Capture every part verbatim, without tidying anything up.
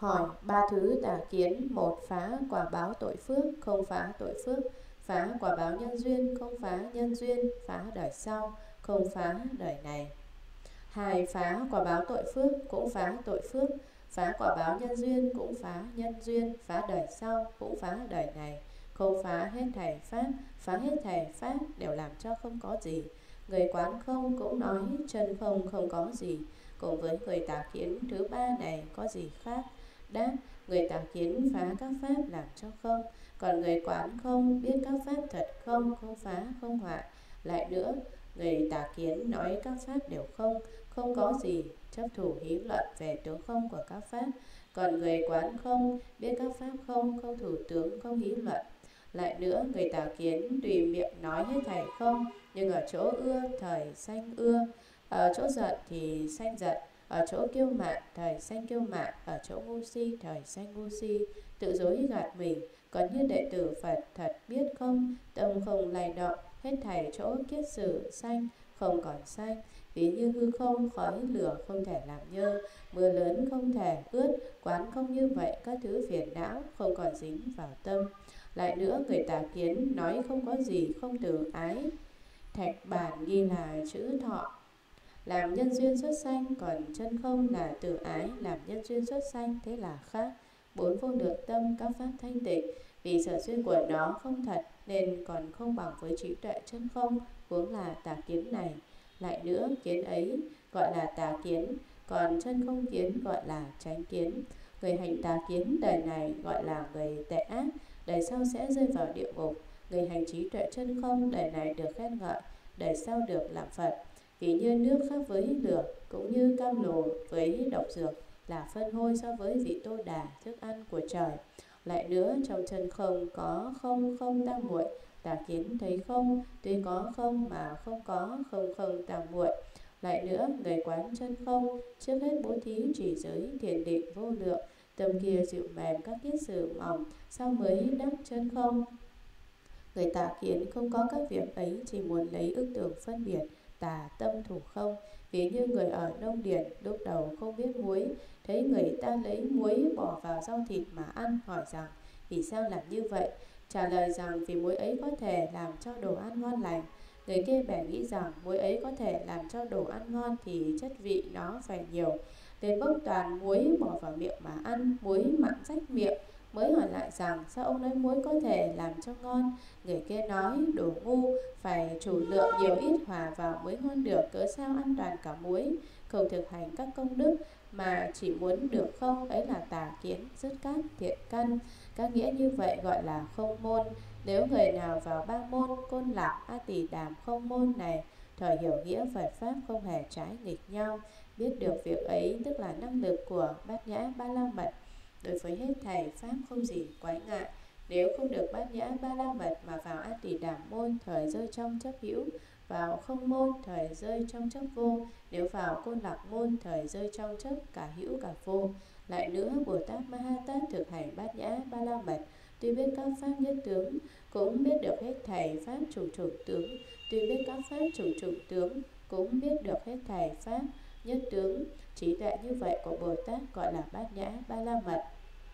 Hỏi ba thứ tà kiến: một, phá quả báo tội phước, không phá tội phước; phá quả báo nhân duyên, không phá nhân duyên; phá đời sau, không phá đời này. Hai, phá quả báo tội phước, cũng phá tội phước; phá quả báo nhân duyên, cũng phá nhân duyên; phá đời sau, cũng phá đời này. Không phá hết thảy pháp, phá hết thảy pháp đều làm cho không có gì. Người quán không cũng nói chân không không có gì. Cùng với người tà kiến thứ ba này có gì khác? Đáp: người tà kiến phá các pháp làm cho không, còn người quán không biết các pháp thật không, không phá không hoại. Lại nữa, người tà kiến nói các pháp đều không, không có gì, chấp thủ hí luận về tướng không của các pháp. Còn người quán không biết các pháp không, không thủ tướng, không hí luận. Lại nữa, người tà kiến tùy miệng nói hết thảy không, nhưng ở chỗ ưa thời sanh ưa, ở chỗ giận thì sanh giận, ở chỗ kiêu mạn thời sanh kiêu mạn, ở chỗ ngu si thời sanh ngu si. Tự dối gạt mình. Còn như đệ tử Phật thật biết không, tâm không lay động, hết thảy chỗ kiết sử sanh không còn sanh. Ví như hư không, khói lửa không thể làm nhơ, mưa lớn không thể ướt. Quán không như vậy, các thứ phiền não không còn dính vào tâm. Lại nữa, người tà kiến nói không có gì, không từ ái. Thạch bản ghi là chữ thọ làm nhân duyên xuất sanh, còn chân không là từ ái làm nhân duyên xuất sanh, thế là khác. Bốn, vô lượng tâm các pháp thanh tịnh, vì sở duyên của nó không thật nên còn không bằng với trí tuệ chân không, huống là tà kiến này. Lại nữa, kiến ấy gọi là tà kiến, còn chân không kiến gọi là chánh kiến. Người hành tà kiến đời này gọi là người tệ ác, đời sau sẽ rơi vào địa ngục. Người hành trí tuệ chân không đời này được khen ngợi, đời sau được làm Phật. Vì như nước khác với lửa, cũng như cam lồ với độc dược là phân hôi so với vị tô đà, thức ăn của trời. Lại nữa, trong chân không có không không tam muội, tà kiến thấy không, tuy có không mà không có không không tam muội. Lại nữa, người quán chân không trước hết bố thí trì giới thiền định vô lượng, tâm kia dịu mềm các kiết sử mỏng, sau mới đắc chân không. Người tà kiến không có các việc ấy, chỉ muốn lấy ức tưởng phân biệt, tà tâm thủ không. Ví như người ở nông điền, lúc đầu không biết muối, thấy người ta lấy muối bỏ vào rau thịt mà ăn, hỏi rằng vì sao làm như vậy? Trả lời rằng vì muối ấy có thể làm cho đồ ăn ngon lành. Người kia bèn nghĩ rằng muối ấy có thể làm cho đồ ăn ngon thì chất vị nó phải nhiều, đến bốc toàn muối bỏ vào miệng mà ăn, muối mặn rách miệng. Mới hỏi lại rằng sao ông nói muối có thể làm cho ngon? Người kia nói đồ ngu, phải chủ lượng nhiều ít hòa vào mới ngon được, cớ sao ăn toàn cả muối, không thực hành các công đức mà chỉ muốn được không, ấy là tà kiến, dứt các thiện căn. Các nghĩa như vậy gọi là không môn. Nếu người nào vào ba môn Côn Lạc, A Tỳ Đàm, không môn này, thời hiểu nghĩa Phật pháp không hề trái nghịch nhau, biết được việc ấy tức là năng lực của Bát Nhã Ba La Mật. Đối với hết thảy pháp không gì quái ngại. Nếu không được Bát Nhã Ba La Mật mà vào A Tỳ Đàm môn, thời rơi trong chấp hữu; vào không môn, thời rơi trong chấp vô; nếu vào Côn Lạc môn, thời rơi trong chấp cả hữu cả vô. Lại nữa, Bồ Tát Ma Ha Tát thực hành Bát Nhã Ba La Mật, tuy biết các pháp nhất tướng, cũng biết được hết thảy pháp chủng chủng tướng; tuy biết các pháp chủng chủng tướng, cũng biết được hết thảy pháp nhất tướng. Trí tuệ như vậy của Bồ Tát gọi là Bát Nhã Ba La Mật.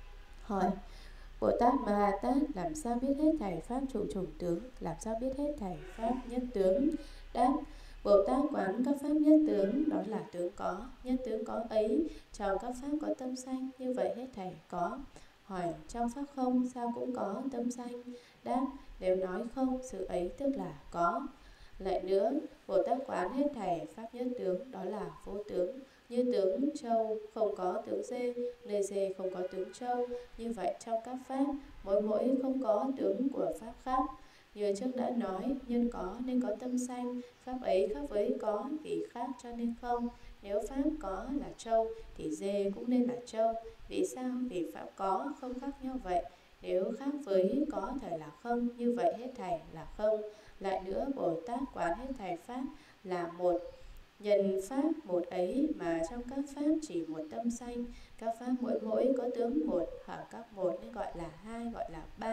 Hỏi: Bồ Tát Ma Ha Tát làm sao biết hết thảy pháp chủng chủng tướng, làm sao biết hết thảy pháp nhất tướng? Đáp: Bồ Tát quán các pháp nhất tướng, đó là tướng có, nhất tướng có ấy, trong các pháp có tâm sanh, như vậy hết thảy có. Hỏi: trong pháp không sao cũng có tâm sanh? Đáp: nếu nói không, sự ấy tức là có. Lại nữa, Bồ Tát quán hết thảy pháp nhất tướng, đó là vô tướng. Như tướng trâu không có tướng dê, nơi dê không có tướng trâu, như vậy trong các pháp, mỗi mỗi không có tướng của pháp khác. Như trước đã nói, nhân có nên có tâm sanh, pháp ấy khác với có vì khác cho nên không. Nếu pháp có là trâu thì dê cũng nên là trâu. Vì sao? Vì pháp có không khác nhau vậy. Nếu khác với có thời là không, như vậy hết thảy là không. Lại nữa, Bồ Tát quán hết thảy pháp là một. Nhân pháp một ấy mà trong các pháp chỉ một tâm sanh. Các pháp mỗi mỗi có tướng một, hoặc các một nên gọi là hai, gọi là ba.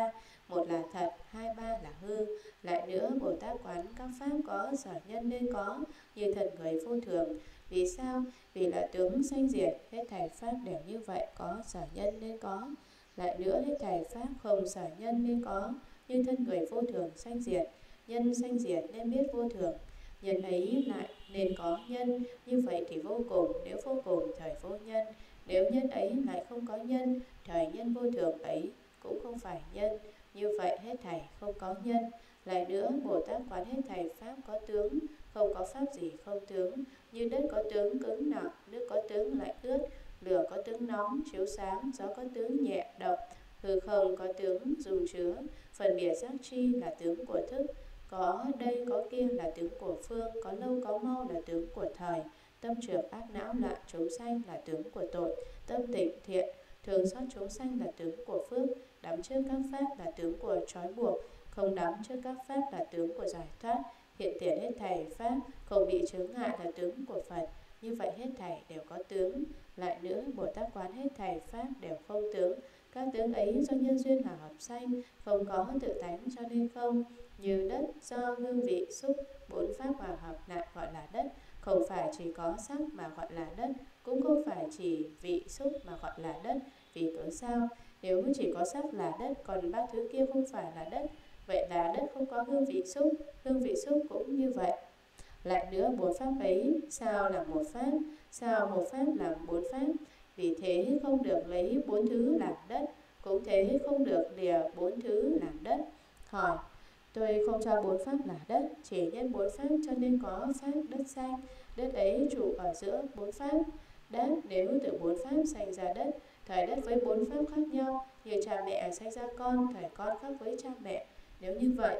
một là thật, hai ba là hư. Lại nữa, Bồ Tát quán các pháp có sở nhân nên có, như thần người vô thường. Vì sao? Vì là tướng sanh diệt, hết thảy pháp đều như vậy, có sở nhân nên có. Lại nữa, hết thảy pháp không sở nhân nên có, như thân người vô thường sanh diệt, nhân sanh diệt nên biết vô thường. Nhân ấy lại nên có nhân, như vậy thì vô cùng, nếu vô cùng thời vô nhân. Nếu nhân ấy lại không có nhân, thời nhân vô thường ấy cũng không phải nhân, như vậy hết thảy không có nhân. Lại nữa, Bồ Tát quán hết thảy pháp có tướng, không có pháp gì không tướng, như đất có tướng cứng nặng, nước có tướng lạnh ướt, lửa có tướng nóng chiếu sáng, gió có tướng nhẹ động, hư không có tướng dung chứa. Phần biệt giác chi là tướng của thức, có đây có kia là tướng của phương, có lâu có mau là tướng của thời. Tâm trược ác não loạn chúng sanh là tướng của tội, tâm tịnh thiện thường xót chúng sanh là tướng của phước. Đắm trước các pháp là tướng của trói buộc, không đắm trước các pháp là tướng của giải thoát. Hiện tiền hết thảy pháp không bị chướng ngại là tướng của Phật. Như vậy hết thảy đều có tướng. Lại nữa, Bồ Tát quán hết thảy pháp đều không tướng. Các tướng ấy do nhân duyên hòa hợp sanh, không có tự tánh cho nên không. Như đất do hương vị xúc bốn pháp hòa hợp lại gọi là đất. Không phải chỉ có sắc mà gọi là đất, cũng không phải chỉ vị xúc mà gọi là đất. Vì cớ sao? Nếu chỉ có sắc là đất, còn ba thứ kia không phải là đất, vậy là đất không có hương vị xúc, hương vị xúc cũng như vậy. Lại nữa, bốn pháp ấy sao là một pháp, sao một pháp là bốn pháp? Vì thế không được lấy bốn thứ làm đất, cũng thế không được lìa bốn thứ làm đất. Hỏi: tôi không cho bốn pháp là đất, chỉ nhân bốn pháp cho nên có pháp đất sanh. Đất ấy trụ ở giữa bốn pháp. Đáp: nếu từ bốn pháp sanh ra đất, thời đất với bốn pháp khác nhau, như cha mẹ sanh ra con, thời con khác với cha mẹ. Nếu như vậy,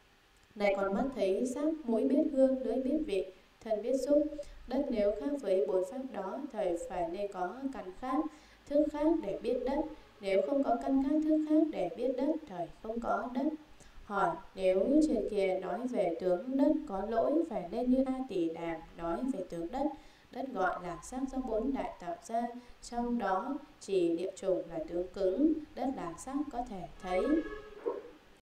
này còn mắt thấy sắc, mũi biết hương, lưỡi biết vị, thân biết xúc. Đất nếu khác với bốn pháp đó, thời phải nên có căn khác, thức khác để biết đất. Nếu không có căn khác, thức khác để biết đất, thời không có đất. Hỏi: nếu trên kia nói về tướng đất có lỗi, phải nên như A Tỳ Đàm nói về tướng đất. Đất gọi là sắc do bốn đại tạo ra, trong đó chỉ địa chủng là tướng cứng, đất là sắc có thể thấy.